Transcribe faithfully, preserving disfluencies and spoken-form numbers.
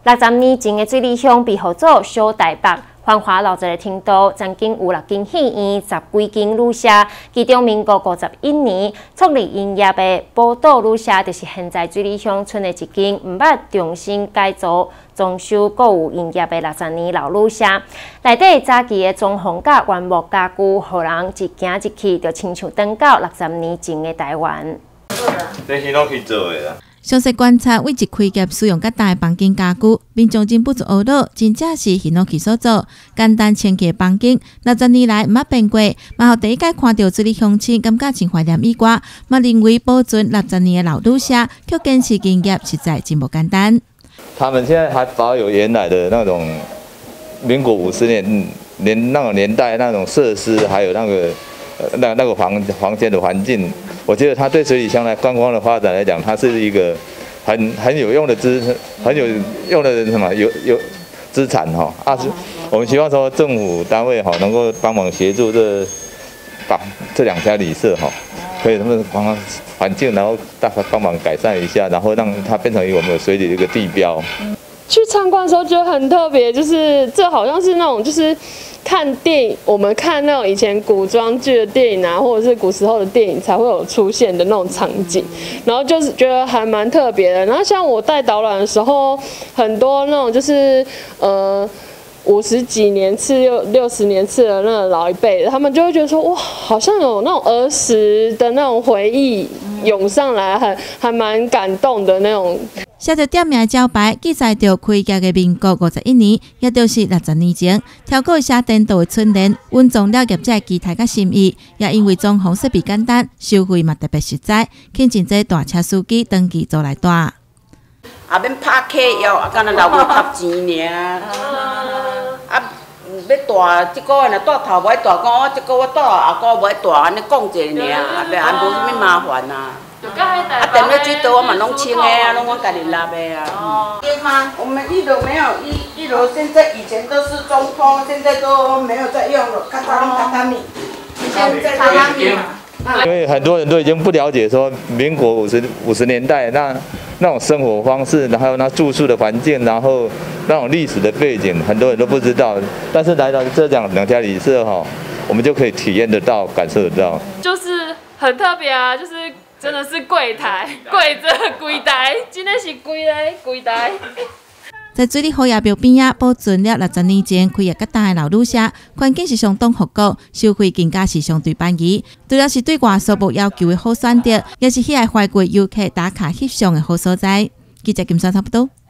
六十年前的水里乡庇护组小台北。 繁华老宅的程度，曾经有六间戏院、十几间旅社，其中民国五十一年创立营业的宝岛旅社，就是现在水里乡村的一间唔捌重新改造、装修、搁有营业的六十年老旅社。内底早期的装潢甲原木家具，互人一行一去就亲像登到六十年前的台湾。 这是拢去做的啦。 详细观察，为一开业使用较大的房间家具，民众真不足懊恼，真正是希诺去所做。简单清洁的房间，六十年来毋捌变过。嘛，互第一届看到这里乡亲，感觉真怀念以外，嘛认为保存六十年的老旅社，却坚持营业，实在真不简单。 他们现在还保有原来的那种民国五十年年那个年代那种设施，还有那个呃那那个房房间的环境。 我觉得它对水里乡来观光的发展来讲，它是一个很很有用的资，很有用的什么有有资产哈啊！是我们希望说政府单位哈能够帮忙协助这把这两家旅社哈，可以他们帮环境，然后大家帮忙改善一下，然后让它变成我们水里的一个地标。 去参观的时候觉得很特别，就是这好像是那种就是。 看电影，我们看那种以前古装剧的电影啊，或者是古时候的电影才会有出现的那种场景，然后就是觉得还蛮特别的。然后像我带导览的时候，很多那种就是呃五十几年次、六六十年次的那个老一辈的，他们就会觉得说哇，好像有那种儿时的那种回忆涌上来，还还蛮感动的那种。 写着店名招牌，记载着开业的民国五十一年，也就是六十年前，超过写颠倒的春联，稳重了业者期待甲心意。也因为装潢设备简单，收费嘛特别实在，请真济大车司机登记做来带。 啊，免拍客要，啊，敢若留月ทับ钱尔。啊，要带，即个月若带头尾带，讲我即个月带，后个月尾带，安尼讲一下尔，啊，袂安无啥物麻烦啊。 啊，电热水刀我嘛拢清的啊，拢我家己拿的啊。对吗？我们一楼没有，一一楼现在以前都是中通，现在都没有在用了，榻榻米榻榻米，现在榻榻米。 因为很多人都已经不了解说民国五十五十年代那那种生活方式，还有那住宿的环境，然后那种历史的背景，很多人都不知道。但是来到这两两家旅社哈，我们就可以体验得到、感受得到。 就是很特别啊，就是。 真的是柜台，跪着柜台，真的是柜台柜台。 在水里好野庙边仔保存了六十年前开业较大的老旅社，环境是相当复古，收费更加是相对便宜。除了是对外数目要求的好选择，也是喜爱怀旧游客打卡翕相的好所在。记者金山差不多。